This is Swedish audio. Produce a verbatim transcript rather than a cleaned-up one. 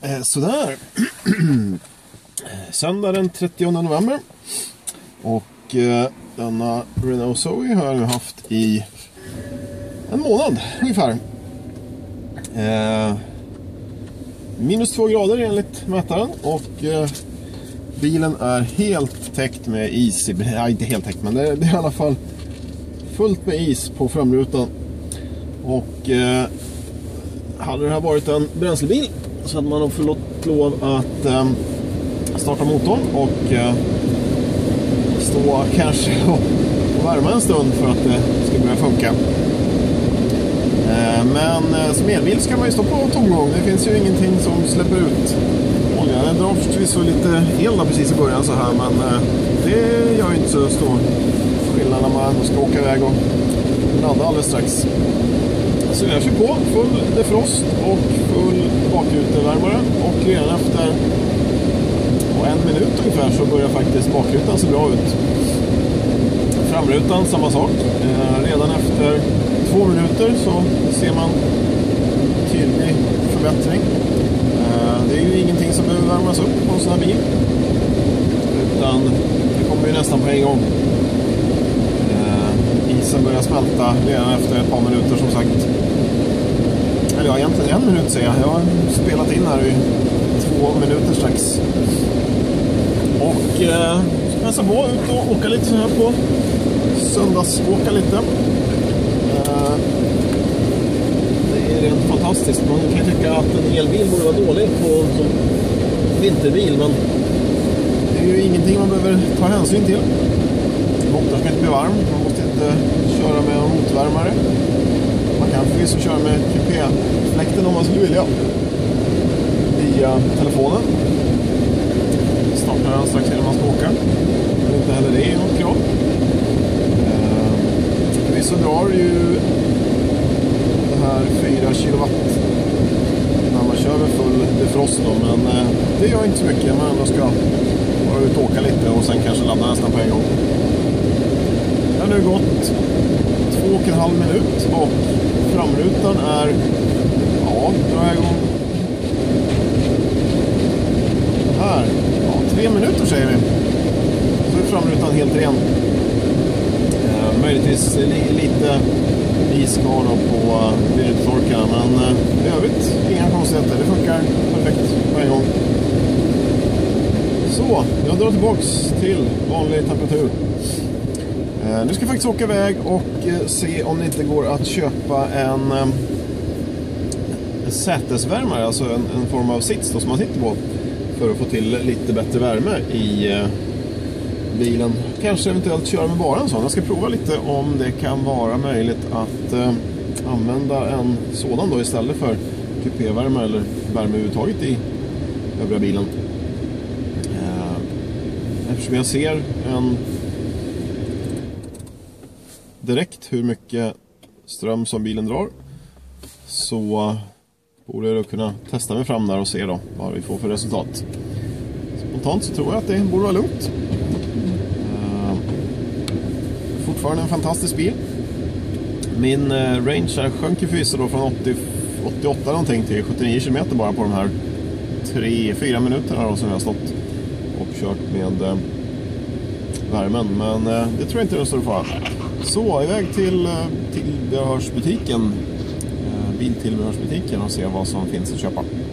Eh, sådär. Söndag den trettionde november. Och eh, denna Renault Zoe har jag nu haft i en månad ungefär. Eh, minus två grader enligt mätaren. Och eh, bilen är helt täckt med is. Nej, inte helt täckt, men det, det är i alla fall fullt med is på framrutan. Och eh, hade det här varit en bränslebil så hade man fått lov att eh, starta motorn och eh, stå kanske och, och värma en stund för att det ska börja funka. Eh, men eh, som elbil ska man ju stå på tomgång. Det finns ju ingenting som släpper ut olja. Den drar förstås lite el där precis i början så här, men eh, det gör ju inte så stor skillnad när man ska åka iväg och ladda alldeles strax. Så jag kör på full defrost och full bakrutevärmare och redan efter och en minut ungefär så börjar faktiskt bakrutan se bra ut. Framrutan samma sak. Eh, redan efter två minuter så ser man tydlig förbättring. Eh, det är ju ingenting som behöver värmas upp på en sån här bil, utan det kommer ju nästan på en gång. Eh, isen börjar smälta redan efter ett par minuter som sagt. Eller ja, egentligen en minut säger jag. Jag har spelat in här i två minuter strax. Och eh, ska passa på ut och åka lite så här på söndagsåka lite. Eh, det är rent fantastiskt. Man kan tycka att en elbil borde vara dålig på som vinterbil, men det är ju ingenting man behöver ta hänsyn till. Motorn ska inte bli varm. Man måste inte köra med en motvärmare. Man kan förvisso köra med kupéfläkten om man skulle vilja via telefonen. Startar den strax innan man ska åka. Men inte heller det är något krav. Förvisso drar ju det här fyra kilowatt när man kör med full defrost då, men det gör inte så mycket. Man ändå ska vara ut och åka lite och sen kanske ladda nästan på en gång. Det har nu gått två och en halv minut och framrutan är, ja, drar jag igång här, ja, tre minuter säger vi, så är framrutan helt ren. Eh, möjligtvis li, lite iskar på viruttorkarna, men eh, i övrigt inga konstigheter, det funkar perfekt på en gång. Så, jag drar tillbaks till vanlig temperatur. Uh, nu ska jag faktiskt åka iväg och uh, se om det inte går att köpa en, um, en sätesvärmare, alltså en, en form av sits då, som man sitter på, för att få till lite bättre värme i uh, bilen. Kanske eventuellt köra med bara en sån. Jag ska prova lite om det kan vara möjligt att uh, använda en sådan då istället för kupévärme eller värme överhuvudtaget i övriga bilen. Uh, eftersom jag ser en direkt hur mycket ström som bilen drar, så borde jag då kunna testa mig fram där och se då vad vi får för resultat. Spontant så tror jag att det borde vara lugnt. Uh, fortfarande en fantastisk bil. Min uh, range här sjönk ju förvisso då från åttio, åttioåtta någonting till sjuttionio kilometer bara på de här tre fyra minuterna då som jag har stått och kört med uh, värmen. Men uh, det tror jag inte är så fara. Så, iväg till tillbehörsbutiken, biltillbehörsbutiken och se vad som finns att köpa.